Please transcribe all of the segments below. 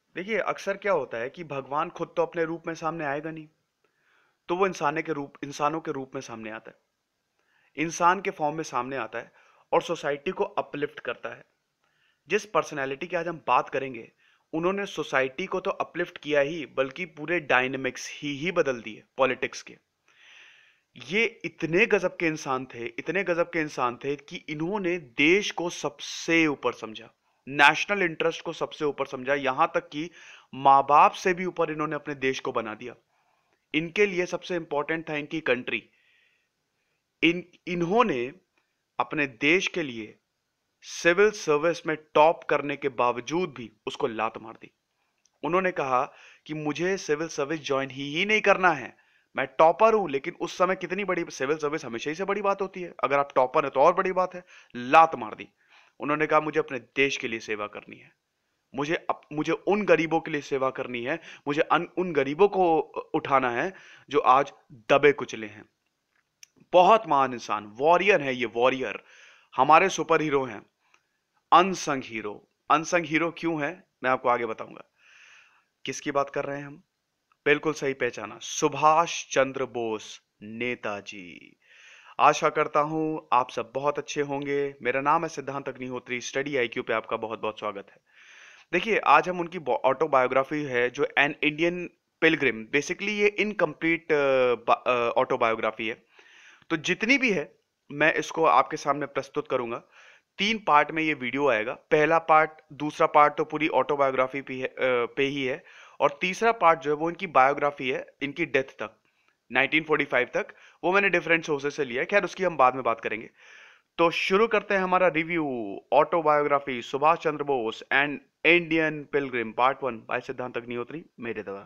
देखिए, अक्सर क्या होता है कि भगवान खुद तो अपने रूप में सामने आएगा नहीं, तो वो इंसानों के रूप में सामने आता है। इंसान के फॉर्म में सामने आता है और सोसाइटी को अपलिफ्ट करता है। जिस पर्सनैलिटी की आज हम बात करेंगे, उन्होंने सोसाइटी को तो अपलिफ्ट किया ही, बल्कि पूरे डायनेमिक्स ही बदल दिए पॉलिटिक्स के। ये इतने गजब के इंसान थे कि इन्होंने देश को सबसे ऊपर समझा, नेशनल इंटरेस्ट को सबसे ऊपर समझा, यहां तक कि माँ बाप से भी ऊपर इन्होंने अपने देश को बना दिया। इनके लिए सबसे इंपॉर्टेंट था इनकी कंट्री। इन्होंने अपने देश के लिए सिविल सर्विस में टॉप करने के बावजूद भी उसको लात मार दी। उन्होंने कहा कि मुझे सिविल सर्विस ज्वाइन ही नहीं करना है। मैं टॉपर हूं, लेकिन उस समय कितनी बड़ी सिविल सर्विस हमेशा ही से बड़ी बात होती है, अगर आप टॉपर है तो और बड़ी बात है। लात मार दी। उन्होंने कहा मुझे अपने देश के लिए सेवा करनी है। मुझे उन गरीबों के लिए सेवा करनी है। मुझे उन गरीबों को उठाना है जो आज दबे कुचले हैं। बहुत महान इंसान, वॉरियर है ये, वॉरियर। हमारे सुपर हीरो हैं, अनसंग हीरो। अनसंग हीरो क्यों है, मैं आपको आगे बताऊंगा। किसकी बात कर रहे हैं हम? बिल्कुल सही पहचाना, सुभाष चंद्र बोस, नेताजी। आशा करता हूं आप सब बहुत अच्छे होंगे। मेरा नाम है सिद्धांत अग्निहोत्री। स्टडी आईक्यू पे आपका बहुत बहुत स्वागत है। देखिए, आज हम उनकी ऑटोबायोग्राफी है जो एन इंडियन पिलग्रिम, बेसिकली ये इनकम्प्लीट ऑटोबायोग्राफी है। तो जितनी भी है मैं इसको आपके सामने प्रस्तुत करूंगा। 3 पार्ट में ये वीडियो आएगा। पहला पार्ट, दूसरा पार्ट तो पूरी ऑटोबायोग्राफी पे ही है, और तीसरा पार्ट जो है वो इनकी बायोग्राफी है, इनकी डेथ तक, 1945 तक। वो मैंने डिफरेंट सोर्सेस से लिया है, खैर उसकी हम बाद में बात करेंगे। तो शुरू करते हैं हमारा review, autobiography Subhash Chandra Bose and Indian pilgrim, part 1 by Siddhant Agnihotri, मेरे द्वारा।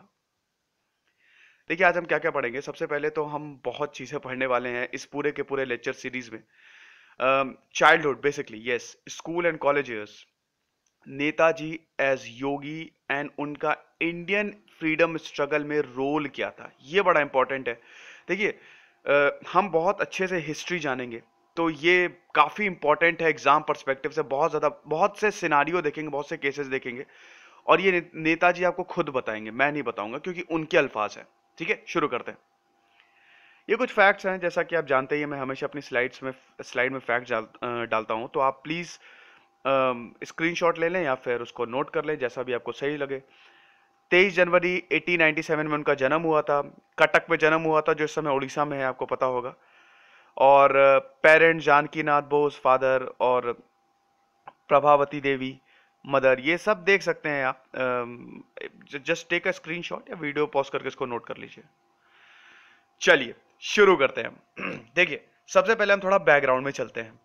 देखिए, आज हम क्या क्या पढ़ेंगे। सबसे पहले तो हम बहुत चीजें पढ़ने वाले हैं इस पूरे के पूरे लेक्चर सीरीज में। Childhood, basically yes, school and college years, Netaji as yogi and उनका इंडियन फ्रीडम स्ट्रगल में रोल क्या था, ये बड़ा इंपॉर्टेंट है। देखिए, हम बहुत अच्छे से हिस्ट्री जानेंगे तो ये काफी इंपॉर्टेंट है एग्जाम पर्सपेक्टिव से। बहुत ज्यादा, बहुत से सिनारियो देखेंगे, बहुत से केसेस देखेंगे, और ये नेताजी आपको खुद बताएंगे, मैं नहीं बताऊंगा, क्योंकि उनके अल्फाज है। ठीक है, शुरू करते हैं। ये कुछ फैक्ट्स हैं, जैसा कि आप जानते ही, मैं हमेशा अपनी स्लाइड में फैक्ट डालता हूं, तो आप प्लीज स्क्रीनशॉट ले लें या फिर उसको नोट कर लें, जैसा भी आपको सही लगे। 23 जनवरी 1897 में उनका जन्म हुआ था। कटक में जन्म हुआ था, जो इस समय उड़ीसा में है, आपको पता होगा। और पेरेंट जानकी नाथ बोस फादर, और प्रभावती देवी मदर, ये सब देख सकते हैं आप। जस्ट टेक अ स्क्रीनशॉट या वीडियो पॉज करके इसको नोट कर लीजिए। चलिए शुरू करते हैं। देखिए, सबसे पहले हम थोड़ा बैकग्राउंड में चलते हैं।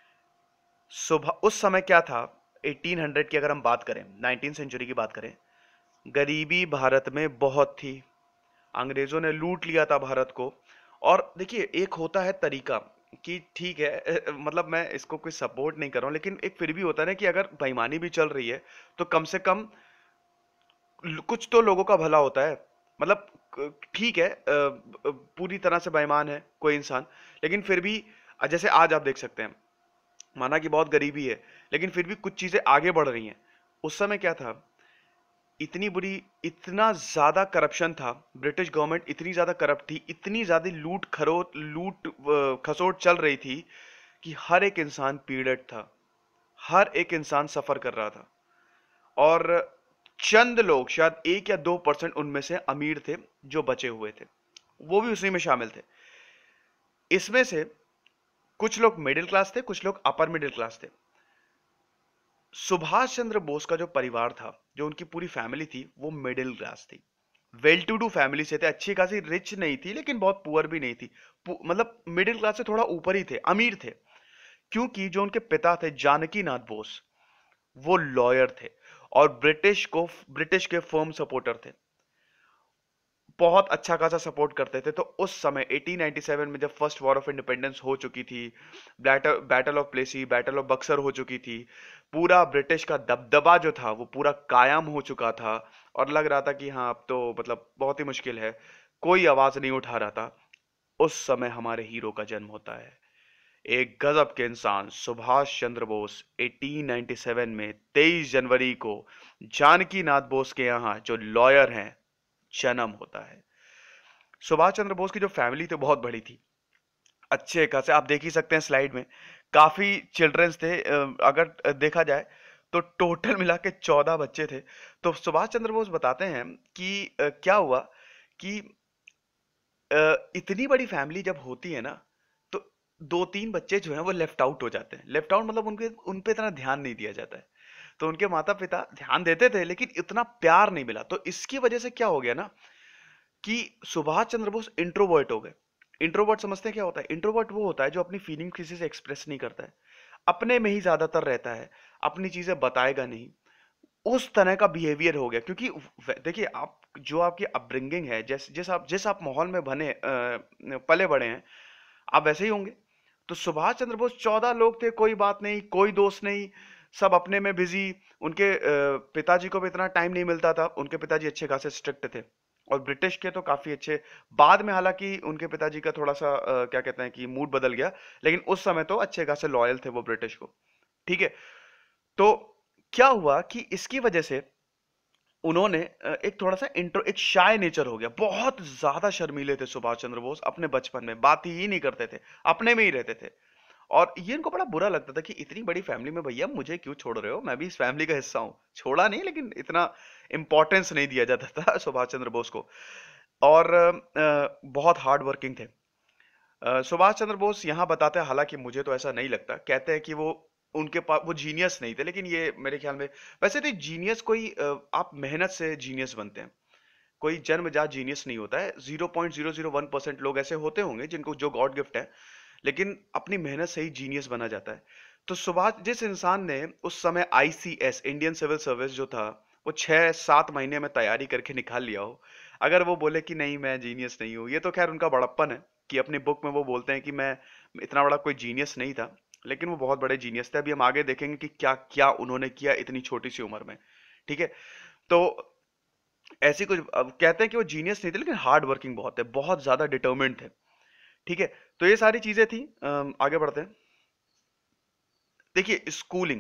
सुबह उस समय क्या था, 1800 की अगर हम बात करें, 19th सेंचुरी की बात करें, गरीबी भारत में बहुत थी। अंग्रेजों ने लूट लिया था भारत को। और देखिए, एक होता है तरीका कि ठीक है, मतलब मैं इसको कोई सपोर्ट नहीं कर रहा हूं, लेकिन एक फिर भी होता है ना कि अगर बेईमानी भी चल रही है तो कम से कम कुछ तो लोगों का भला होता है। मतलब ठीक है, पूरी तरह से बेईमान है कोई इंसान, लेकिन फिर भी जैसे आज आप देख सकते हैं, माना कि बहुत गरीबी है, लेकिन फिर भी कुछ चीजें आगे बढ़ रही हैं। उस समय क्या था, इतनी बुरी, इतना ज्यादा करप्शन था, ब्रिटिश गवर्नमेंट इतनी ज्यादा करप्ट थी, इतनी ज्यादा लूट खसोट चल रही थी कि हर एक इंसान पीड़ित था, हर एक इंसान सफर कर रहा था। और चंद लोग, शायद 1 या 2% उनमें से अमीर थे जो बचे हुए थे, वो भी उसी में शामिल थे। इसमें से कुछ लोग मिडिल क्लास थे, कुछ लोग अपर मिडिल क्लास थे। सुभाष चंद्र बोस का जो परिवार था, जो उनकी पूरी फैमिली थी, वो मिडिल क्लास थी, वेल टू डू फैमिली से थे। अच्छी खासी रिच नहीं थी, लेकिन बहुत पुअर भी नहीं थी। मतलब मिडिल क्लास से थोड़ा ऊपर ही थे, अमीर थे। क्योंकि जो उनके पिता थे, जानकी नाथ बोस, वो लॉयर थे और ब्रिटिश के फर्म सपोर्टर थे, बहुत अच्छा खासा सपोर्ट करते थे। तो उस समय 1897 में जब फर्स्ट वॉर ऑफ इंडिपेंडेंस हो चुकी थी, battle of Plassey, battle of Buxar हो चुकी थी, पूरा ब्रिटिश का दबदबा जो था वो पूरा कायम हो चुका था, और लग रहा था कि हाँ, अब तो मतलब बहुत ही मुश्किल है, कोई आवाज नहीं उठा रहा था। उस समय हमारे हीरो का जन्म होता है। एक गजब के इंसान सुभाष चंद्र बोस 1897 में 23 जनवरी को जानकी नाथ बोस के यहाँ जो लॉयर हैं जन्म होता है। सुभाष चंद्र बोस की जो फैमिली थी बहुत बड़ी थी, अच्छे खासे, आप देख ही सकते हैं स्लाइड में, काफी चिल्ड्रंस थे। अगर देखा जाए तो टोटल मिला के 14 बच्चे थे। तो सुभाष चंद्र बोस बताते हैं कि क्या हुआ कि इतनी बड़ी फैमिली जब होती है ना, तो दो तीन बच्चे जो हैं वो लेफ्ट आउट हो जाते हैं। लेफ्ट आउट मतलब उनके उन पे इतना ध्यान नहीं दिया जाता है। तो उनके माता पिता ध्यान देते थे लेकिन इतना प्यार नहीं मिला। तो इसकी वजह से क्या हो गया ना कि सुभाष चंद्र बोस इंट्रोवर्ट हो गए। इंट्रोवर्ट समझते हैं क्या होता है? इंट्रोवर्ट वो होता है जो अपनी फीलिंग किसी से एक्सप्रेस नहीं करता है, अपने में ही ज्यादातर रहता है, अपनी चीजें बताएगा नहीं। उस तरह का बिहेवियर हो गया क्योंकि देखिए, आप जो आपकी अपब्रिंगिंग है, जिस आप माहौल में पले बड़े हैं, आप वैसे ही होंगे। तो सुभाष चंद्र बोस 14 लोग थे, कोई बात नहीं, कोई दोस्त नहीं, सब अपने में बिजी। उनके पिताजी को भी इतना टाइम नहीं मिलता था। उनके पिताजी अच्छे खासे स्ट्रिक्ट थे और ब्रिटिश के तो काफी अच्छे। बाद में हालांकि उनके पिताजी का थोड़ा सा क्या कहते हैं कि मूड बदल गया, लेकिन उस समय तो अच्छे खासे लॉयल थे वो ब्रिटिश को। ठीक है। तो क्या हुआ कि इसकी वजह से उन्होंने एक थोड़ा सा इंट्रो एक शाय नेचर हो गया। बहुत ज्यादा शर्मीले थे सुभाष चंद्र बोस अपने बचपन में, बात ही नहीं करते थे, अपने में ही रहते थे। और ये इनको बड़ा बुरा लगता था कि इतनी बड़ी फैमिली में भैया मुझे क्यों छोड़ रहे हो, मैं भी इस फैमिली का हिस्सा हूं। छोड़ा नहीं, लेकिन इतना इंपॉर्टेंस नहीं दिया जाता था सुभाष चंद्र बोस को। और बहुत हार्ड वर्किंग थे। सुभाष चंद्र बोस यहाँ बताते हैं, हालांकि मुझे तो ऐसा नहीं लगता, कहते हैं कि वो उनके पास वो जीनियस नहीं थे, लेकिन ये मेरे ख्याल में वैसे तो जीनियस कोई आप मेहनत से जीनियस बनते हैं, कोई जन्मजात जीनियस नहीं होता है। 0.001% लोग ऐसे होते होंगे जिनको जो गॉड गिफ्ट है, लेकिन अपनी मेहनत से ही जीनियस बना जाता है। तो सुभाष, जिस इंसान ने उस समय आईसीएस इंडियन सिविल सर्विस जो था वो 6-7 महीने में तैयारी करके निकाल लिया हो, अगर वो बोले कि नहीं मैं जीनियस नहीं हूँ, ये तो खैर उनका बड़प्पन है कि अपनी बुक में वो बोलते हैं कि मैं इतना बड़ा कोई जीनियस नहीं था, लेकिन वो बहुत बड़े जीनियस थे। अभी हम आगे देखेंगे कि क्या क्या उन्होंने किया इतनी छोटी सी उम्र में। ठीक है। तो ऐसी कुछ, अब कहते हैं कि वो जीनियस नहीं थे लेकिन हार्ड वर्किंग बहुत है, बहुत ज्यादा डिटर्मिन्ड थे। ठीक है। तो ये सारी चीजें थी। आगे बढ़ते हैं। देखिए, स्कूलिंग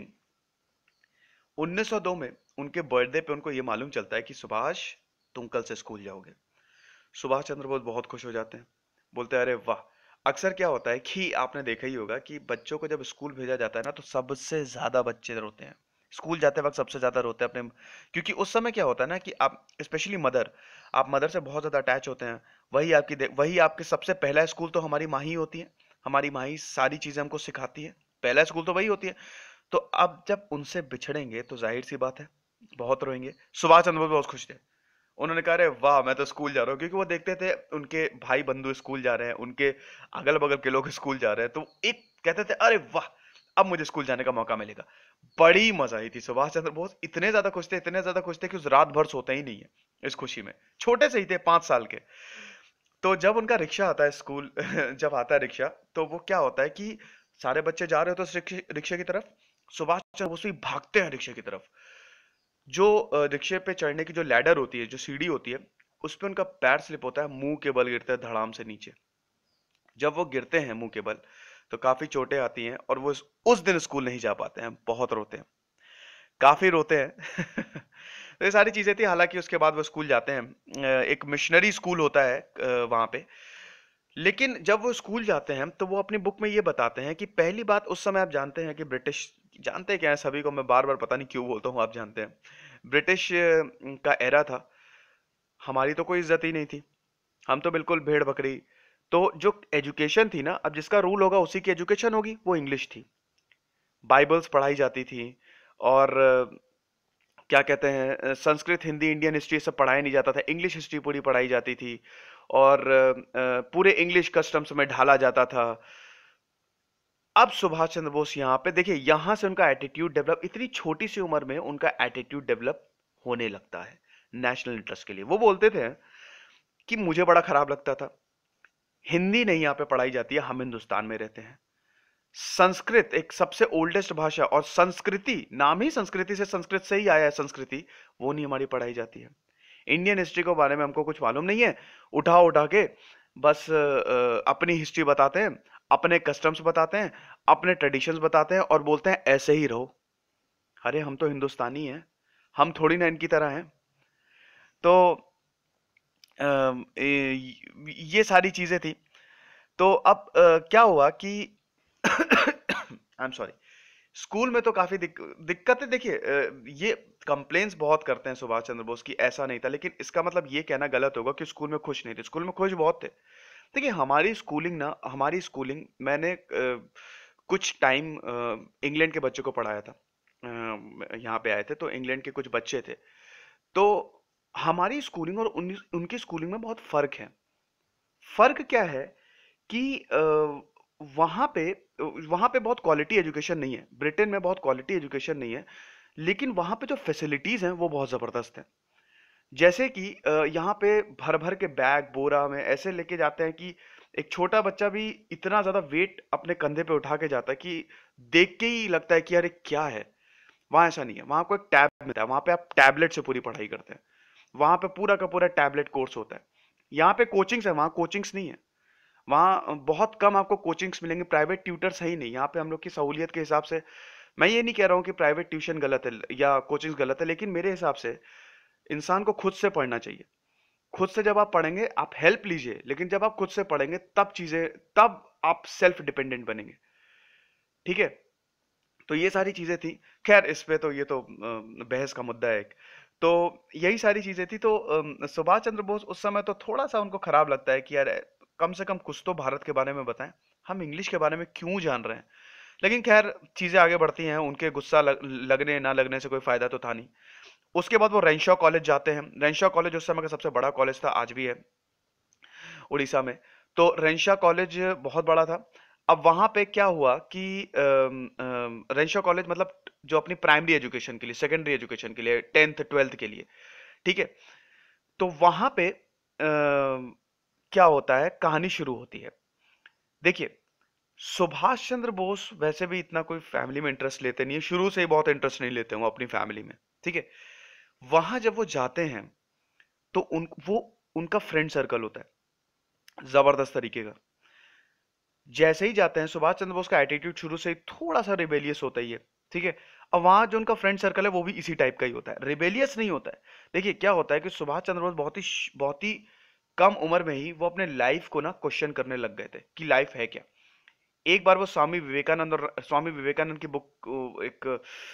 1902 में उनके बर्थडे पे उनको ये मालूम चलता है कि सुभाष तुम कल से स्कूल जाओगे। सुभाष चंद्र बोस बहुत खुश हो जाते हैं, बोलते हैं अरे वाह। अक्सर क्या होता है कि आपने देखा ही होगा कि बच्चों को जब स्कूल भेजा जाता है ना, तो सबसे ज्यादा बच्चे रोते हैं स्कूल जाते वक्त, सबसे ज्यादा रोते हैं अपने। क्योंकि उस समय क्या होता है ना कि आप स्पेशली मदर, आप मदर से बहुत ज्यादा अटैच होते हैं। वही आपके सबसे पहला स्कूल तो हमारी माँ ही होती है। हमारी माँ ही सारी चीजें हमको सिखाती है, पहला स्कूल तो वही होती है। तो अब जब उनसे बिछड़ेंगे तो जाहिर सी बात है बहुत रोएंगे। सुभाष चंद्र बोस बहुत खुश थे। उन्होंने कहा अरे वाह मैं तो स्कूल जा रहा हूँ, क्योंकि वो देखते थे उनके भाई बंधु स्कूल जा रहे हैं, उनके अगल बगल के लोग स्कूल जा रहे हैं, तो एक कहते थे अरे वाह अब मुझे स्कूल जाने का मौका मिलेगा। बड़ी मजा आई थी। सुभाष चंद्र बोस इतने ज्यादा खुश थे, इतने ज्यादा खुश थे कि उस रात भर सोते ही नहीं है इस खुशी में। छोटे से ही थे, 5 साल के। तो जब उनका रिक्शा आता है स्कूल जब आता है रिक्शा, तो वो क्या होता है कि सारे बच्चे जा रहे हो तो रिक्शे की तरफ, सुभाष चंद्र बोस भी भागते हैं रिक्शे की तरफ। जो रिक्शे पे चढ़ने की जो लैडर होती है, जो सीढ़ी होती है, उस पे उनका पैर स्लिप होता है, मुंह के बल गिरते हैं धड़ाम से नीचे। जब वो गिरते हैं मुंह के बल, तो काफी चोटें आती हैं और वो उस दिन स्कूल नहीं जा पाते हैं, बहुत रोते हैं, काफी रोते हैं। तो ये सारी चीजें थी। हालांकि उसके बाद वो स्कूल जाते हैं, एक मिशनरी स्कूल होता है वहां पे। लेकिन जब वो स्कूल जाते हैं तो वो अपनी बुक में ये बताते हैं कि पहली बात, उस समय आप जानते हैं कि ब्रिटिश, जानते क्या है सभी को, मैं बार बार पता नहीं क्यों बोलता हूँ, आप जानते हैं ब्रिटिश का एरा था। हमारी तो कोई इज्जत ही नहीं थी, हम तो बिल्कुल भेड़ बकरी। तो जो एजुकेशन थी ना, अब जिसका रूल होगा उसी की एजुकेशन होगी, वो इंग्लिश थी। बाइबल्स पढ़ाई जाती थी और क्या कहते हैं संस्कृत हिंदी इंडियन हिस्ट्री सब पढ़ाया नहीं जाता था, इंग्लिश हिस्ट्री पूरी पढ़ाई जाती थी। और पूरे इंग्लिश कस्टम्स में ढाला जाता था। अब सुभाष चंद्र बोस यहाँ पे देखिए, यहां से उनका एटीट्यूड डेवलप, इतनी छोटी सी उम्र में उनका एटीट्यूड डेवलप होने लगता है नेशनल इंटरेस्ट के लिए। वो बोलते थे कि मुझे बड़ा खराब लगता था, हिंदी नहीं यहाँ पे पढ़ाई जाती है, हम हिंदुस्तान में रहते हैं। संस्कृत एक सबसे ओल्डेस्ट भाषा, और संस्कृति, नाम ही संस्कृति से, संस्कृत से ही आया है संस्कृति, वो नहीं हमारी पढ़ाई जाती है। इंडियन हिस्ट्री के बारे में हमको कुछ मालूम नहीं है, उठा उठा के बस अपनी हिस्ट्री बताते हैं। अपने कस्टम्स बताते हैं, अपने ट्रेडिशंस बताते हैं और बोलते हैं ऐसे ही रहो। अरे हम तो हिंदुस्तानी हैं, हम थोड़ी ना इनकी तरह हैं। तो ये सारी चीजें थी। तो अब क्या हुआ कि आई एम सॉरी, स्कूल में तो काफी दिक्कतें, देखिए ये कंप्लेंट्स बहुत करते हैं सुभाष चंद्र बोस की, ऐसा नहीं था, लेकिन इसका मतलब ये कहना गलत होगा कि स्कूल में खुश नहीं थे। स्कूल में खुश बहुत थे। देखिए हमारी स्कूलिंग मैंने कुछ टाइम इंग्लैंड के बच्चों को पढ़ाया था। यहाँ पे आए थे तो इंग्लैंड के कुछ बच्चे थे। तो हमारी स्कूलिंग और उनकी स्कूलिंग में बहुत फर्क है। फर्क क्या है कि वहाँ पे वहाँ पे बहुत क्वालिटी एजुकेशन नहीं है, ब्रिटेन में बहुत क्वालिटी एजुकेशन नहीं है, लेकिन वहाँ पे जो फैसिलिटीज हैं वो बहुत ज़बरदस्त हैं। जैसे कि यहाँ पे भर भर के बैग बोरा में ऐसे लेके जाते हैं कि एक छोटा बच्चा भी इतना ज़्यादा वेट अपने कंधे पे उठा के जाता है कि देख के ही लगता है कि अरे क्या है। वहाँ ऐसा नहीं है, वहाँ को एक टैब मिलता है, वहाँ पे आप टैबलेट से पूरी पढ़ाई करते हैं, वहाँ पे पूरा का पूरा टैबलेट कोर्स होता है। यहाँ पे कोचिंग्स है, वहाँ कोचिंग्स नहीं है। वहाँ बहुत कम आपको कोचिंग्स मिलेंगे, प्राइवेट ट्यूटर्स है ही नहीं यहाँ पे। हम लोग की सहूलियत के हिसाब से, मैं ये नहीं कह रहा हूँ कि प्राइवेट ट्यूशन गलत है या कोचिंग्स गलत है, लेकिन मेरे हिसाब से इंसान को खुद से पढ़ना चाहिए। खुद से जब आप पढ़ेंगे आप हेल्प लीजिए, लेकिन जब आप खुद से पढ़ेंगे तब आप सेल्फ डिपेंडेंट बनेंगे। ठीक है, तो ये सारी चीजें थी। खैर इस पे तो ये तो बहस का मुद्दा है एक। तो यही सारी चीजें थी। तो सुभाष चंद्र बोस उस समय तो थोड़ा सा उनको खराब लगता है कि यार कम से कम कुछ तो भारत के बारे में बताएं, हम इंग्लिश के बारे में क्यों जान रहे हैं। लेकिन खैर चीजें आगे बढ़ती हैं, उनके गुस्सा लगने ना लगने से कोई फायदा तो था नहीं। उसके बाद वो रेंशॉ कॉलेज जाते हैं। रेंशॉ कॉलेज उस समय का सबसे बड़ा कॉलेज था, आज भी है उड़ीसा में। तो रेंशा कॉलेज बहुत बड़ा था। अब वहां पे क्या हुआ कि रेंशा कॉलेज मतलब जो अपनी प्राइमरी एजुकेशन के लिए, सेकेंडरी एजुकेशन के लिए, 10th 12th के लिए, ठीक है। तो वहां पे क्या होता है, कहानी शुरू होती है। देखिए सुभाष चंद्र बोस वैसे भी इतना कोई फैमिली में इंटरेस्ट लेते नहीं है, शुरू से ही बहुत इंटरेस्ट नहीं लेते वो अपनी फैमिली में। ठीक है, वहां जब वो जाते हैं तो वो उनका फ्रेंड सर्कल होता है जबरदस्त तरीके का। जैसे ही जाते हैं, सुभाष चंद्र बोस का एटीट्यूड शुरू से ही थोड़ा सा रिबेलियस होता ही है। ठीक है, अब वहां जो उनका फ्रेंड सर्कल है वो भी इसी टाइप का ही होता है, रिबेलियस नहीं होता है। देखिए क्या होता है कि सुभाष चंद्र बोस बहुत ही कम उम्र में ही वो अपने लाइफ को ना क्वेश्चन करने लग गए थे कि लाइफ है क्या। एक बार वो स्वामी विवेकानंद की बुक, एक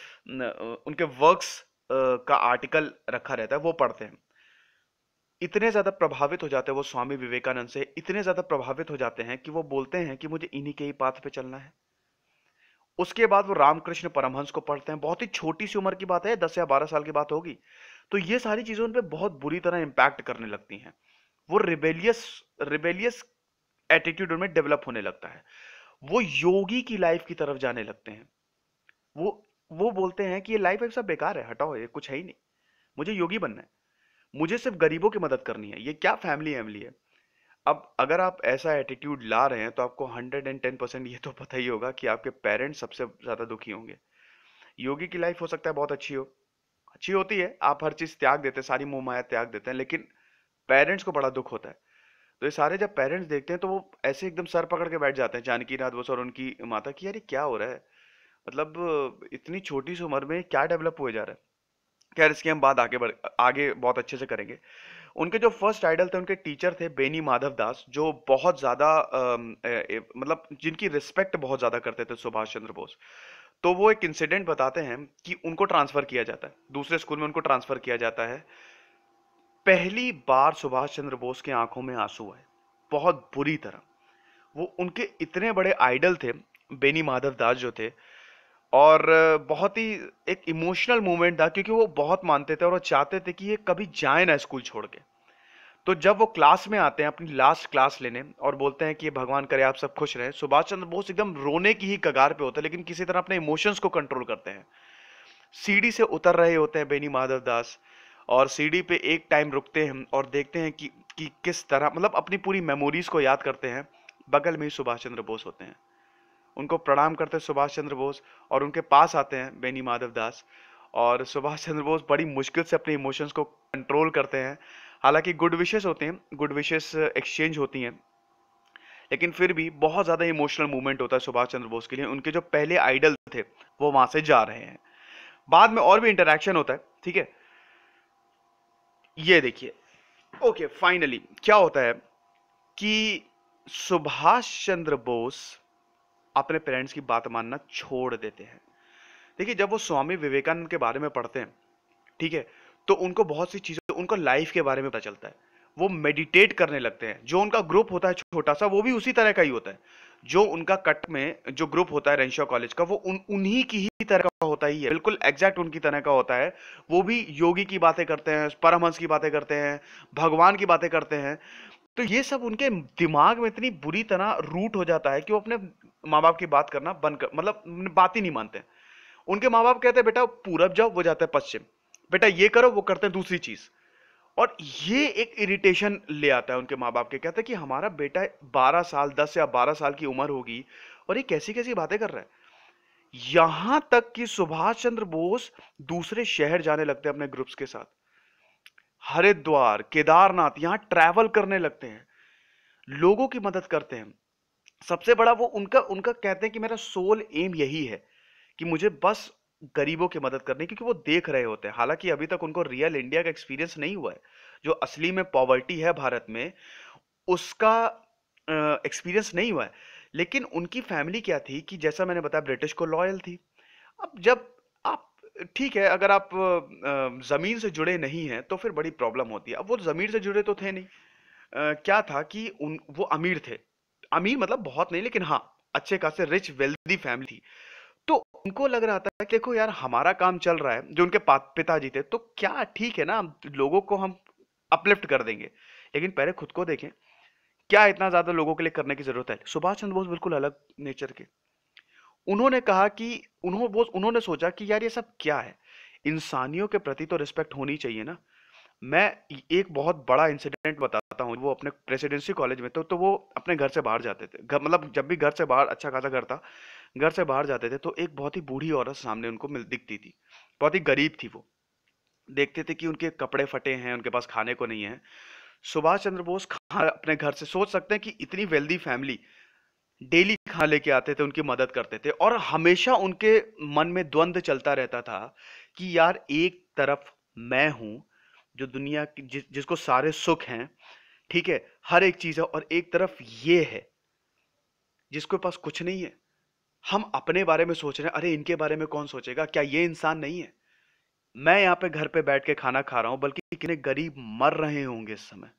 उनके वर्क्स का आर्टिकल रखा रहता है, वो पढ़ते हैं। इतने ज्यादा प्रभावित हो जाते हैं वो स्वामी विवेकानंद से, इतने ज्यादा प्रभावित हो जाते हैं कि वो बोलते हैं कि मुझे इन्हीं के ही पाथ पे चलना है। उसके बाद वो रामकृष्ण परमहंस को पढ़ते हैं, बहुत ही छोटी सी उम्र की बात है, 10 या 12 साल की बात होगी। तो ये सारी चीजें उन पे बहुत बुरी तरह इंपैक्ट करने लगती हैं। वो रिबेलियस रिबेलियस एटीट्यूड उनमें डेवलप होने लगता है। वो योगी की लाइफ की तरफ जाने लगते हैं। वो वो बोलते हैं कि ये लाइफ सब बेकार है, हटाओ, ये कुछ है ही नहीं, मुझे योगी बनना है, मुझे सिर्फ गरीबों की मदद करनी है, ये क्या फैमिली वैमिली है। अब अगर आप ऐसा एटीट्यूड ला रहे हैं तो आपको 110% ये तो पता ही होगा कि आपके पेरेंट्स सबसे ज्यादा दुखी होंगे। योगी की लाइफ हो सकता है बहुत अच्छी हो, अच्छी होती है, आप हर चीज त्याग देते हैं, सारी मोह माया त्याग देते हैं, लेकिन पेरेंट्स को बड़ा दुख होता है। तो ये सारे जब पेरेंट्स देखते हैं तो वो ऐसे एकदम सर पकड़ के बैठ जाते हैं, जानकी नाथ बोस और उनकी माता, की यार ये क्या हो रहा है, मतलब इतनी छोटी सी उम्र में क्या डेवलप हुए जा रहा है। खैर इसकी हम बात आगे बहुत अच्छे से करेंगे। उनके जो फर्स्ट आइडल थे, उनके टीचर थे बेनी माधव दास, जो बहुत ज्यादा मतलब जिनकी रिस्पेक्ट बहुत ज्यादा करते थे सुभाष चंद्र बोस। तो वो एक इंसिडेंट बताते हैं कि उनको ट्रांसफर किया जाता है, दूसरे स्कूल में उनको ट्रांसफर किया जाता है। पहली बार सुभाष चंद्र बोस के आंखों में आंसू आए, बहुत बुरी तरह। वो उनके इतने बड़े आइडल थे, बेनी माधव दास जो थे, और बहुत ही एक इमोशनल मोमेंट था, क्योंकि वो बहुत मानते थे और वो चाहते थे कि ये कभी जाए ना स्कूल छोड़ के। तो जब वो क्लास में आते हैं अपनी लास्ट क्लास लेने और बोलते हैं कि भगवान करे आप सब खुश रहें, सुभाष चंद्र बोस एकदम रोने की ही कगार पे होते हैं, लेकिन किसी तरह अपने इमोशंस को कंट्रोल करते हैं। सीढ़ी से उतर रहे होते हैं बेनी माधव दास, और सीढ़ी पे एक टाइम रुकते हैं और देखते हैं कि किस तरह, मतलब अपनी पूरी मेमोरीज को याद करते हैं। बगल में ही सुभाष चंद्र बोस होते हैं, उनको प्रणाम करते हैं सुभाष चंद्र बोस, और उनके पास आते हैं बेनी माधव दास। और सुभाष चंद्र बोस बड़ी मुश्किल से अपने इमोशंस को कंट्रोल करते हैं। हालांकि गुड विशेस होते हैं, गुड विशेस एक्सचेंज होती हैं, लेकिन फिर भी बहुत ज्यादा इमोशनल मूवमेंट होता है सुभाष चंद्र बोस के लिए। उनके जो पहले आइडल थे वो वहां से जा रहे हैं। बाद में और भी इंटरेक्शन होता है, ठीक है। ये देखिए, ओके, फाइनली क्या होता है कि सुभाष चंद्र बोस अपने पेरेंट्स की बात मानना छोड़ देते हैं। देखिए, जब वो स्वामी विवेकानंद के बारे में पढ़ते हैं, ठीक है, तो उनको बहुत सी चीजों, उनको लाइफ के बारे में पता चलता है। वो मेडिटेट करने लगते हैं। जो उनका ग्रुप होता है छोटा सा, वो भी उसी तरह का ही होता है। जो उनका कट में जो ग्रुप होता है रेंशा कॉलेज का, वो उन्हीं की ही तरह का होता ही है, बिल्कुल एग्जैक्ट उनकी तरह का होता है। वो भी योगी की बातें करते हैं, परमहंस की बातें करते हैं, भगवान की बातें करते हैं। तो ये सब उनके दिमाग में इतनी बुरी तरह रूट हो जाता है कि वो अपने माँ बाप की बात करना बंद कर, मतलब बात ही नहीं मानते। उनके माँ बाप कहते हैं बेटा पूरब जाओ, वो जाता है पश्चिम, बेटा ये करो, वो करते हैं दूसरी चीज। और ये एक इरिटेशन ले आता है उनके माँ बाप के। कहते हैं कि हमारा बेटा 12 साल, 10 या 12 साल की उम्र होगी और ये कैसी कैसी बातें कर रहा है। यहां तक कि सुभाष चंद्र बोस दूसरे शहर जाने लगते हैं अपने ग्रुप्स के साथ। हरिद्वार, केदारनाथ, यहां ट्रैवल करने लगते हैं, लोगों की मदद करते हैं। सबसे बड़ा वो उनका उनका कहते हैं कि मेरा सोल एम यही है कि मुझे बस गरीबों की मदद करनी, क्योंकि वो देख रहे होते हैं। हालांकि अभी तक उनको रियल इंडिया का एक्सपीरियंस नहीं हुआ है, जो असली में पॉवर्टी है भारत में, उसका एक्सपीरियंस नहीं हुआ है। लेकिन उनकी फैमिली क्या थी कि जैसा मैंने बताया, ब्रिटिश को लॉयल थी। अब जब आप, ठीक है, अगर आप जमीन से जुड़े नहीं हैं तो फिर बड़ी प्रॉब्लम होती है। अब वो जमीन से जुड़े तो थे नहीं। क्या था कि वो अमीर थे। अमीर मतलब बहुत नहीं, लेकिन हाँ, अच्छे खासे रिच वेल्दी फैमिली थी। तो उनको लग रहा था कि देखो यार, हमारा काम चल रहा है, जो उनके पिताजी थे, तो क्या ठीक है ना, लोगों को हम अपलिफ्ट कर देंगे, लेकिन पहले खुद को देखें, क्या इतना ज्यादा लोगों के लिए करने की जरूरत है। सुभाष चंद्र बोस बिल्कुल अलग नेचर के। उन्होंने कहा कि उन्होंने सोचा कि यार ये सब क्या है, इंसानियों के प्रति तो रिस्पेक्ट होनी चाहिए ना। मैं एक बहुत बड़ा इंसिडेंट बताता हूँ। वो अपने प्रेसिडेंसी कॉलेज में तो वो अपने घर से बाहर जाते थे, मतलब जब भी घर से बाहर, अच्छा खासा घर था, घर से बाहर जाते थे तो एक बहुत ही बूढ़ी औरत सामने उनको मिल दिखती थी। बहुत ही गरीब थी वो। देखते थे कि उनके कपड़े फटे हैं, उनके पास खाने को नहीं है। सुभाष चंद्र बोस अपने घर से, सोच सकते हैं कि इतनी वेल्दी फैमिली, डेली खाना लेके आते थे, उनकी मदद करते थे। और हमेशा उनके मन में द्वंद्व चलता रहता था कि यार एक तरफ मैं हूं जो दुनिया की जिसको सारे सुख हैं, ठीक है, हर एक चीज है, और एक तरफ ये है जिसके पास कुछ नहीं है। हम अपने बारे में सोच रहे हैं, अरे इनके बारे में कौन सोचेगा, क्या ये इंसान नहीं है। मैं यहाँ पे घर पे बैठ के खाना खा रहा हूं, बल्कि कितने गरीब मर रहे होंगे इस समय।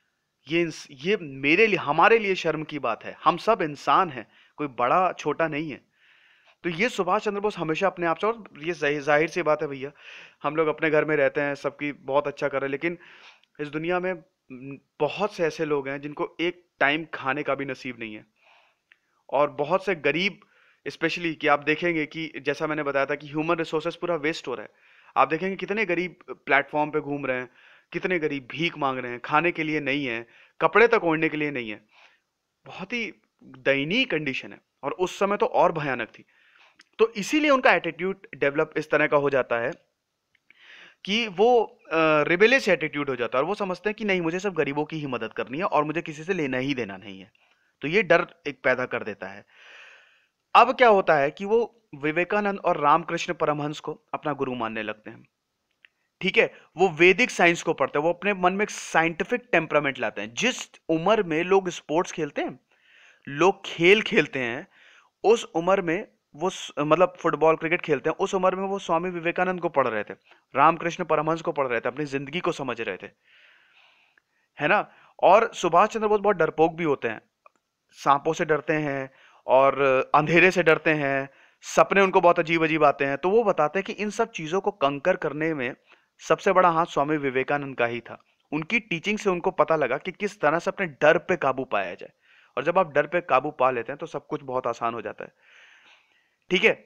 ये मेरे लिए, हमारे लिए शर्म की बात है। हम सब इंसान हैं, कोई बड़ा छोटा नहीं है। तो ये सुभाष चंद्र बोस हमेशा अपने आप से, और ये जाहिर सी बात है भैया, हम लोग अपने घर में रहते हैं, सबकी बहुत अच्छा कर रहे हैं, लेकिन इस दुनिया में बहुत से ऐसे लोग हैं जिनको एक टाइम खाने का भी नसीब नहीं है। और बहुत से गरीब, स्पेशली कि आप देखेंगे कि जैसा मैंने बताया था कि ह्यूमन रिसोर्सेज पूरा वेस्ट हो रहा है। आप देखेंगे कितने गरीब प्लेटफॉर्म पे घूम रहे हैं, कितने गरीब भीख मांग रहे हैं, खाने के लिए नहीं है, कपड़े तक ओढ़ने के लिए नहीं है। बहुत ही दयनीय कंडीशन है, और उस समय तो और भयानक थी। तो इसीलिए उनका एटीट्यूड डेवलप इस तरह का हो जाता है कि वो रिबेलियस एटीट्यूड हो जाता है, और वो समझते हैं कि नहीं, मुझे सब गरीबों की ही मदद करनी है और मुझे किसी से लेना ही देना नहीं है। तो ये डर एक पैदा कर देता है। अब क्या होता है कि वो विवेकानंद और रामकृष्ण परमहंस को अपना गुरु मानने लगते हैं, ठीक है। वो वैदिक साइंस को पढ़ते हैं, वो अपने मन में एक साइंटिफिक टेम्परामेंट लाते हैं। जिस उम्र में लोग स्पोर्ट्स खेलते हैं, लोग खेल खेलते हैं, उस उम्र में वो मतलब फुटबॉल क्रिकेट खेलते हैं, उस उम्र में वो स्वामी विवेकानंद को पढ़ रहे थे, रामकृष्ण परमहंस को पढ़ रहे थे, अपनी जिंदगी को समझ रहे थे, है ना। और सुभाष चंद्र बोस बहुत डरपोक भी होते हैं, सांपों से डरते हैं और अंधेरे से डरते हैं, सपने उनको बहुत अजीब अजीब आते हैं। तो वो बताते हैं कि इन सब चीजों को कंकर करने में सबसे बड़ा हाथ स्वामी विवेकानंद का ही था। उनकी टीचिंग से उनको पता लगा कि किस तरह से अपने डर पे काबू पाया जाए, और जब आप डर पे काबू पा लेते हैं तो सब कुछ बहुत आसान हो जाता है, ठीक है।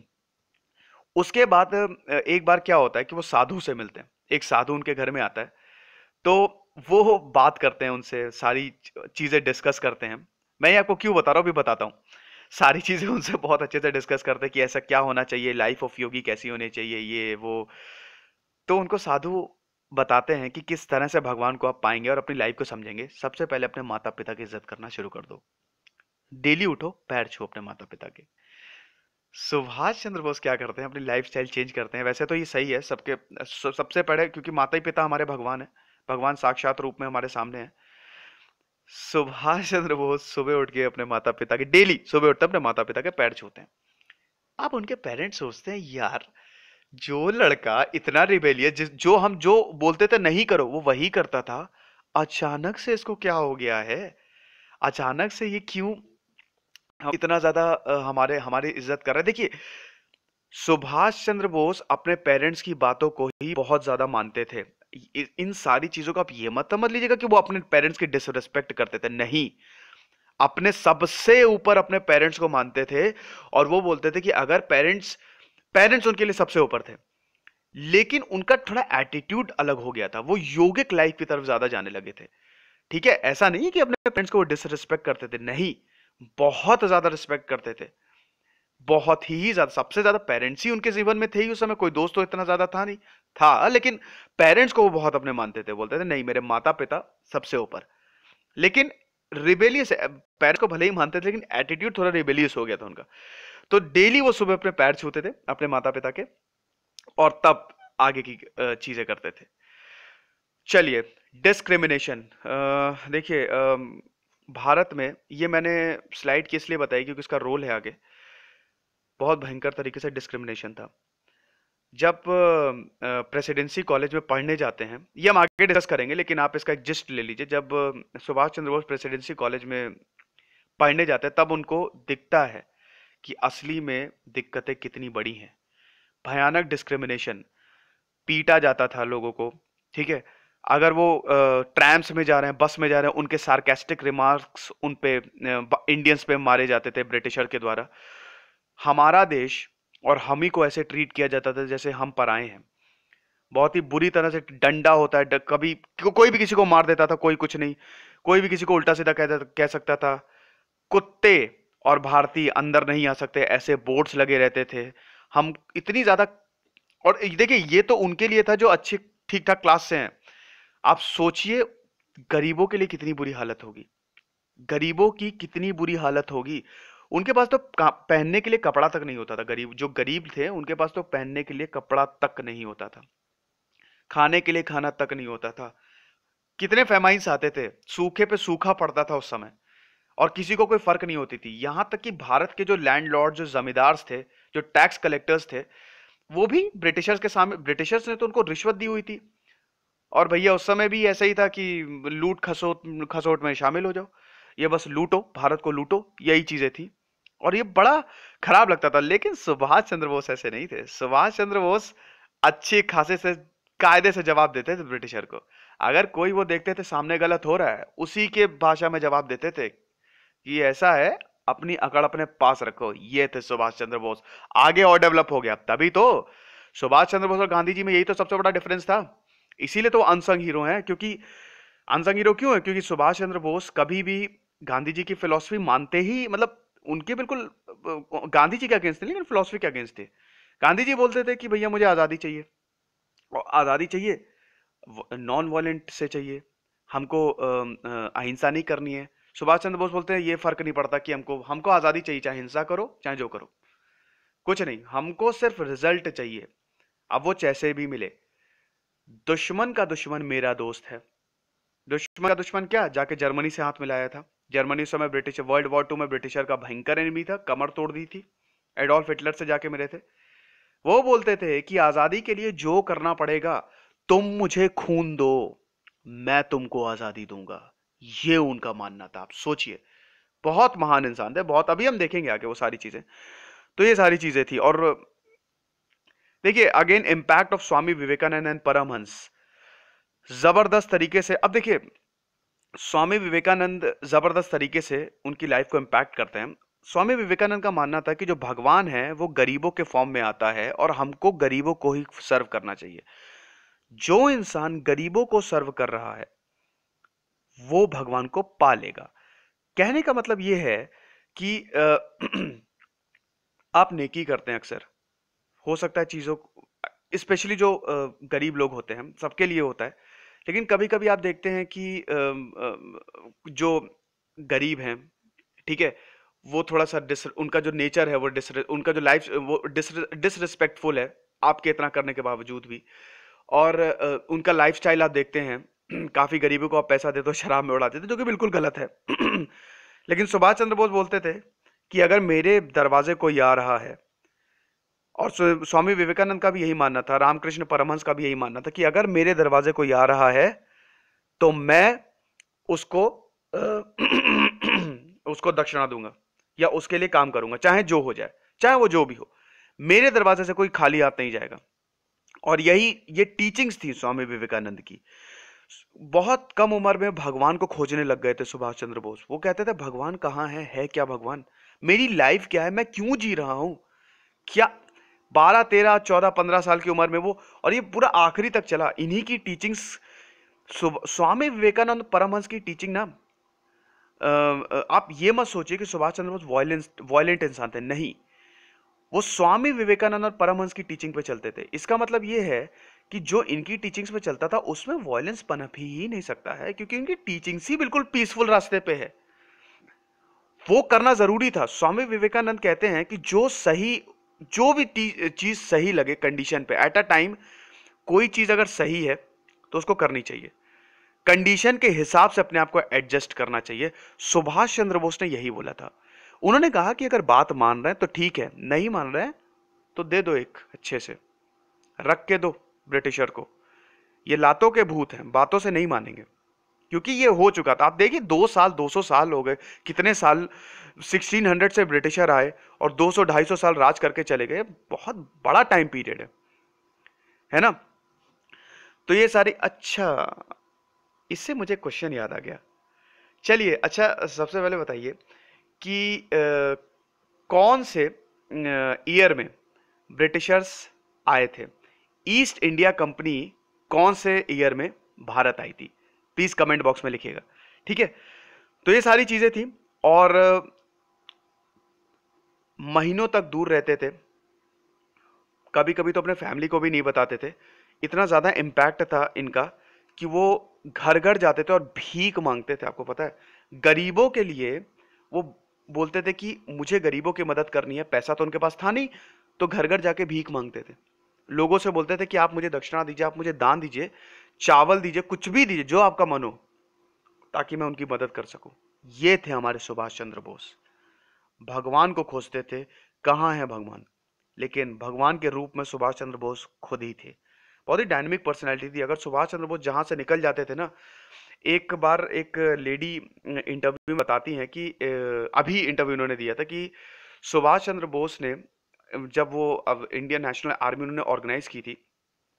उसके बाद एक बार क्या होता है कि वो साधु से मिलते हैं। एक साधु उनके घर में आता है, तो वो बात करते हैं उनसे, सारी चीजें डिस्कस करते हैं। मैं ये आपको क्यों बता रहा हूँ, भी बताता हूँ। सारी चीजें उनसे बहुत अच्छे से डिस्कस करते हैं कि ऐसा क्या होना चाहिए, लाइफ ऑफ योगी कैसी होनी चाहिए, ये वो। तो उनको साधु बताते हैं कि किस तरह से भगवान को आप पाएंगे और अपनी लाइफ को समझेंगे। सबसे पहले अपने माता पिता की इज्जत करना शुरू कर दो। डेली उठो, पैर छू अपने माता पिता के। सुभाष चंद्र बोस क्या करते हैं, अपनी लाइफस्टाइल चेंज करते हैं। वैसे तो ये सही है, सबसे पहले क्योंकि माता ही पिता हमारे भगवान है, भगवान साक्षात रूप में हमारे सामने है। सुभाष चंद्र बोस सुबह उठ के अपने माता पिता के, डेली सुबह उठते अपने माता पिता के पैर छूते हैं। अब उनके पेरेंट्स सोचते हैं यार, जो लड़का इतना रिबेलियस, जो बोलते थे नहीं करो वो वही करता था, अचानक से इसको क्या हो गया है, अचानक से ये क्यों इतना ज्यादा हमारे हमारी इज्जत कर रहा है। देखिए, सुभाष चंद्र बोस अपने पेरेंट्स की बातों को ही बहुत ज्यादा मानते थे। इन सारी चीजों का आप ये मत समझ लीजिएगा कि वो अपने पेरेंट्स की डिसरिस्पेक्ट करते थे, नहीं। अपने सबसे ऊपर अपने पेरेंट्स को मानते थे, और वो बोलते थे कि अगर पेरेंट्स पेरेंट्स उनके लिए सबसे ऊपर थे। लेकिन उनका थोड़ा एटीट्यूड अलग हो गया था, वो योगिक लाइफ की तरफ ज्यादा जाने लगे थे। ठीक है, ऐसा नहीं कि अपने पेरेंट्स को वो डिसरिस्पेक्ट करते थे, नहीं, बहुत ज्यादा रिस्पेक्ट करते थे, बहुत ही ज्यादा। सबसे ज्यादा पेरेंट्स ही उनके जीवन में थे ही उस समय, कोई दोस्त तो इतना ज्यादा था नहीं, था, लेकिन पेरेंट्स को वो बहुत अपने मानते थे, बोलते थे नहीं मेरे माता पिता सबसे ऊपर। लेकिन रिबेलियस, पेरेंट्स को भले ही मानते थे लेकिन एटीट्यूड थोड़ा रिबेलियस हो गया था उनका। तो डेली वो सुबह अपने पैर छूते थे अपने माता पिता के, और तब आगे की चीजें करते थे। चलिए, डिस्क्रिमिनेशन। देखिए, भारत में, ये मैंने स्लाइड किस लिए बताई क्योंकि इसका रोल है आगे, बहुत भयंकर तरीके से डिस्क्रिमिनेशन था। जब प्रेसिडेंसी कॉलेज में पढ़ने जाते हैं, ये हम आगे डिस्कस करेंगे लेकिन आप इसका एक जिस्ट ले लीजिए। जब सुभाष चंद्र बोस प्रेसिडेंसी कॉलेज में पढ़ने जाते हैं तब उनको दिखता है कि असली में दिक्कतें कितनी बड़ी हैं। भयानक डिस्क्रिमिनेशन, पीटा जाता था लोगों को। ठीक है, अगर वो ट्रैम्स में जा रहे हैं, बस में जा रहे हैं, उनके सार्केस्टिक रिमार्क्स उन पे इंडियंस पे मारे जाते थे ब्रिटिशर के द्वारा। हमारा देश और हम ही को ऐसे ट्रीट किया जाता था जैसे हम पराए हैं। बहुत ही बुरी तरह से डंडा होता है, कभी कोई भी किसी को मार देता था, कोई कुछ नहीं, कोई भी किसी को उल्टा सीधा कह सकता था। कुत्ते और भारतीय अंदर नहीं आ सकते, ऐसे बोर्ड्स लगे रहते थे। हम इतनी ज्यादा, और देखिए ये तो उनके लिए था जो अच्छे ठीक ठाक क्लास से हैं। आप सोचिए गरीबों के लिए कितनी बुरी हालत होगी, गरीबों की कितनी बुरी हालत होगी। उनके पास तो पहनने के लिए कपड़ा तक नहीं होता था। गरीब, जो गरीब थे उनके पास तो पहनने के लिए कपड़ा तक नहीं होता था, खाने के लिए खाना तक नहीं होता था। कितने फेमाइन्स आते थे, सूखे पे सूखा पड़ता था उस समय, और किसी को कोई फर्क नहीं होती थी। यहां तक कि भारत के जो लैंडलॉर्ड, जो जमींदार थे, जो टैक्स कलेक्टर्स थे, वो भी ब्रिटिशर्स के सामने, ब्रिटिशर्स ने तो उनको रिश्वत दी हुई थी। और भैया उस समय भी ऐसा ही था कि लूट खसोट खसोट में शामिल हो जाओ, ये बस लूटो, भारत को लूटो, यही चीजें थी। और ये बड़ा खराब लगता था। लेकिन सुभाष चंद्र बोस ऐसे नहीं थे। सुभाष चंद्र बोस अच्छे खासे से कायदे से जवाब देते थे ब्रिटिशर को। अगर कोई वो देखते थे सामने गलत हो रहा है, उसी के भाषा में जवाब देते थे कि ऐसा है, अपनी अकड़ अपने पास रखो। ये थे सुभाष चंद्र बोस। आगे और डेवलप हो गया तभी तो। सुभाष चंद्र बोस और गांधी जी में यही तो सबसे बड़ा डिफरेंस था। इसीलिए तो अनसंग हीरो हैं। क्योंकि अनसंग हीरो क्यों है, क्योंकि सुभाष चंद्र बोस कभी भी गांधी जी की फिलॉसफी मानते ही, मतलब उनके बिल्कुल गांधी जी के अगेंस्ट थे लेकिन फिलॉसफी के अगेंस्ट थे। गांधी जी बोलते थे कि भैया मुझे आजादी चाहिए, और आजादी चाहिए नॉन वायलेंट से चाहिए, हमको अहिंसा नहीं करनी है। सुभाष चंद्र बोस बोलते हैं ये फर्क नहीं पड़ता कि हमको हमको आजादी चाहिए, चाहे हिंसा करो चाहे जो करो, कुछ नहीं, हमको सिर्फ रिजल्ट चाहिए, अब वो जैसे भी मिले। दुश्मन का दुश्मन मेरा दोस्त है। दुश्मन का दुश्मन क्या, जाके जर्मनी से हाथ मिलाया था। जर्मनी उस समय ब्रिटिश, वर्ल्ड वॉर 2 में ब्रिटिशर का भयंकर एनिमी था, कमर तोड़ दी थी, एडोल्फ हिटलर से जाके मिले थे। वो बोलते थे कि आजादी के लिए जो करना पड़ेगा, तुम मुझे खून दो, मैं तुमको आजादी दूंगा। ये उनका मानना था। आप सोचिए, बहुत महान इंसान थे, बहुत। अभी हम देखेंगे आगे वो सारी चीजें। तो ये सारी चीजें थी। और देखिए again impact of Swami Vivekananda and Paramhansa, जबरदस्त तरीके से। अब देखिए, स्वामी विवेकानंद जबरदस्त तरीके से उनकी लाइफ को इंपैक्ट करते हैं। स्वामी विवेकानंद का मानना था कि जो भगवान है वो गरीबों के फॉर्म में आता है और हमको गरीबों को ही सर्व करना चाहिए। जो इंसान गरीबों को सर्व कर रहा है वो भगवान को पा लेगा। कहने का मतलब ये है कि आप नेकी करते हैं अक्सर, हो सकता है चीजों, स्पेशली जो गरीब लोग होते हैं, सबके लिए होता है, लेकिन कभी कभी आप देखते हैं कि जो गरीब हैं, ठीक है, वो थोड़ा सा उनका जो नेचर है वो उनका जो लाइफ वो डिसरिस्पेक्टफुल है आपके इतना करने के बावजूद भी। और उनका लाइफस्टाइल आप देखते हैं काफी गरीबों को आप पैसा देते हो शराब में उड़ाते थे, जो कि बिल्कुल गलत है। लेकिन सुभाष चंद्र बोस बोलते थे कि अगर मेरे दरवाजे कोई आ रहा है, और स्वामी विवेकानंद का भी यही मानना था, रामकृष्ण परमहंस का भी यही मानना था कि अगर मेरे दरवाजे कोई आ रहा है तो मैं उसको उसको दक्षिणा दूंगा या उसके लिए काम करूंगा, चाहे जो हो जाए, चाहे वो जो भी हो, मेरे दरवाजे से कोई खाली हाथ नहीं जाएगा। और ये टीचिंग्स थी स्वामी विवेकानंद की। बहुत कम उम्र में भगवान को खोजने लग गए थे सुभाष चंद्र बोस। वो कहते थे भगवान कहाँ है क्या भगवान, मेरी लाइफ क्या है, मैं क्यों जी रहा हूं, क्या 12 13 14 15 साल की उम्र में वो, और ये पूरा आखिरी तक चला। इन्हीं की टीचिंग्स, स्वामी विवेकानंद परमहंस की टीचिंग ना, आप ये मत सोचिए कि सुभाष चंद्र बोस वॉयलेंट इंसान थे, नहीं, वो स्वामी विवेकानंद और परमहंस की टीचिंग पे चलते थे। इसका मतलब ये है कि जो इनकी टीचिंग्स पे चलता था उसमें वॉयलेंस पनप ही नहीं सकता है, क्योंकि इनकी टीचिंग्स ही बिल्कुल पीसफुल रास्ते पे है। वो करना जरूरी था। स्वामी विवेकानंद कहते हैं कि जो भी चीज सही लगे कंडीशन पे, एट अ टाइम, कोई चीज अगर सही है तो उसको करनी चाहिए, कंडीशन के हिसाब से अपने आप को एडजस्ट करना चाहिए। सुभाष चंद्र बोस ने यही बोला था। उन्होंने कहा कि अगर बात मान रहे हैं तो ठीक है, नहीं मान रहे हैं तो दे दो, एक अच्छे से रख के दो ब्रिटिशर को। ये लातों के भूत हैं, बातों से नहीं मानेंगे, क्योंकि ये हो चुका था। आप देखिए 200 साल हो गए, कितने साल, 1600 से ब्रिटिशर आए और 200-250 साल राज करके चले गए, बहुत बड़ा टाइम पीरियड है ना। तो ये सारी, अच्छा, इससे मुझे क्वेश्चन याद आ गया। चलिए, अच्छा, सबसे पहले बताइए कि कौन से ईयर में ब्रिटिशर्स आए थे, ईस्ट इंडिया कंपनी कौन से ईयर में भारत आई थी, प्लीज कमेंट बॉक्स में लिखिएगा, ठीक है। तो ये सारी चीजें थी, और महीनों तक दूर रहते थे, कभी कभी तो अपने फैमिली को भी नहीं बताते थे। इतना ज्यादा इम्पैक्ट था इनका कि वो घर घर जाते थे और भीख मांगते थे। आपको पता है, गरीबों के लिए वो बोलते थे कि मुझे गरीबों की मदद करनी है, पैसा तो उनके पास था नहीं, तो घर घर जाके भीख मांगते थे, लोगों से बोलते थे कि आप मुझे दक्षिणा दीजिए, आप मुझे दान दीजिए, चावल दीजिए, कुछ भी दीजिए, जो आपका मन हो, ताकि मैं उनकी मदद कर सकूं। ये थे हमारे सुभाष चंद्र बोस। भगवान को खोजते थे, कहाँ है भगवान, लेकिन भगवान के रूप में सुभाष चंद्र बोस खुद ही थे। बहुत ही डायनेमिक पर्सनैलिटी थी। अगर सुभाष चंद्र बोस जहां से निकल जाते थे ना, एक बार एक लेडी इंटरव्यू में बताती हैं कि अभी इंटरव्यू उन्होंने दिया था कि सुभाष चंद्र बोस ने, जब वो अब इंडियन नेशनल आर्मी उन्होंने ऑर्गेनाइज की थी,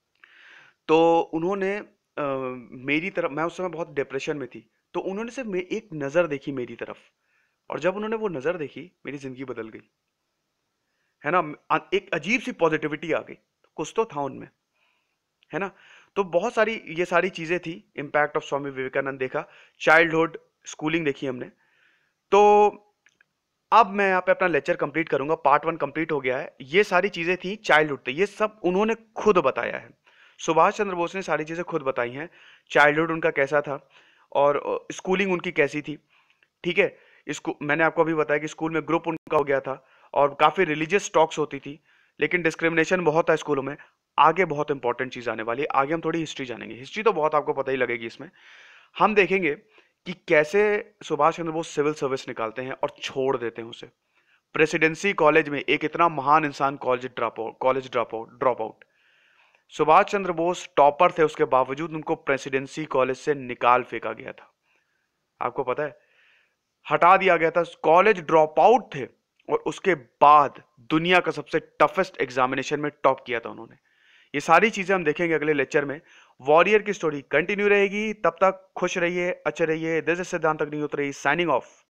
तो उन्होंने मेरी तरफ, मैं उस समय बहुत डिप्रेशन में थी, तो उन्होंने सिर्फ एक नज़र देखी मेरी तरफ, और जब उन्होंने वो नज़र देखी मेरी ज़िंदगी बदल गई, है ना। एक अजीब सी पॉजिटिविटी आ गई, कुछ तो था उनमें, है ना। तो बहुत सारी ये सारी चीज़ें थी। इम्पैक्ट ऑफ स्वामी विवेकानंद देखा, चाइल्डहुड स्कूलिंग देखी हमने। तो अब मैं यहाँ पे अपना लेक्चर कंप्लीट करूंगा, पार्ट 1 कंप्लीट हो गया है। ये सारी चीज़ें थी चाइल्डहुड पे, ये सब उन्होंने खुद बताया है। सुभाष चंद्र बोस ने सारी चीज़ें खुद बताई हैं, चाइल्डहुड उनका कैसा था और स्कूलिंग उनकी कैसी थी, ठीक है। इसको मैंने आपको अभी बताया कि स्कूल में ग्रुप उनका हो गया था और काफ़ी रिलीजियस टॉक्स होती थी, लेकिन डिस्क्रिमिनेशन बहुत है स्कूलों में। आगे बहुत इंपॉर्टेंट चीज़ आने वाली है, आगे हम थोड़ी हिस्ट्री जानेंगे। हिस्ट्री तो बहुत आपको पता ही लगेगी, इसमें हम देखेंगे कि कैसे सुभाष चंद्र बोस सिविल सर्विस निकालते हैं और छोड़ देते हैं उसे। प्रेसिडेंसी कॉलेज में एक इतना महान इंसान college drop out, Subhash Chandra Bose topper थे, उसके बावजूद उनको प्रेसिडेंसी कॉलेज से निकाल फेंका गया था। आपको पता है, हटा दिया गया था, कॉलेज ड्रॉप आउट थे, और उसके बाद दुनिया का सबसे टफेस्ट एग्जामिनेशन में टॉप किया था उन्होंने। ये सारी चीजें हम देखेंगे अगले लेक्चर में। वॉरियर की स्टोरी कंटिन्यू रहेगी, तब तक खुश रहिए, अच्छे रहिए। दिस इज सिद्धांत अग्निहोत्री साइनिंग ऑफ।